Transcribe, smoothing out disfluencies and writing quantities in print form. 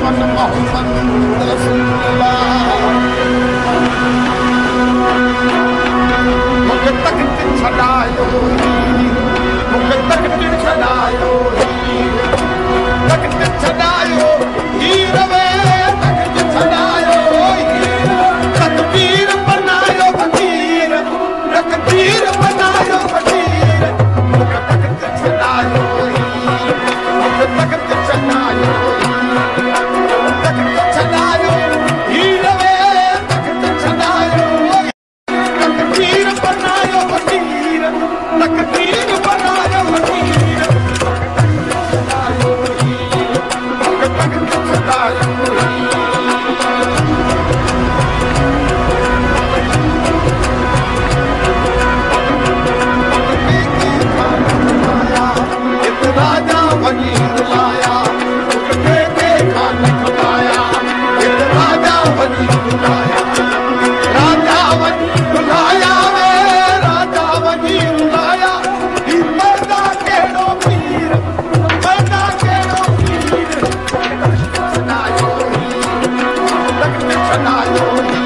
दुश्मन मोहम्मद रसूलुल्लाह मुझे तख्त छड़ायो मुझे तख्त छड़ायो तख्त छड़ायो हीर वे तख्त छड़ायो तकदीर बनायो फकीर तकदीर बनायो फकीर मुझे तख्त छड़ायो मुझे तख्त छड़ायो तख्त छड़ायो हीर वे तख्त छड़ायो तकदीर बनायो फकीर तकदीर बनायो फकीर तख्त छड़ायो राजा वही बुलाया के खान खपाया राजा वही बुलाया राजा वही बुलाया वे राजा वही बुलाया मरदा केड़ो पीर मरदा केड़ो पीर तख्त छड़ायो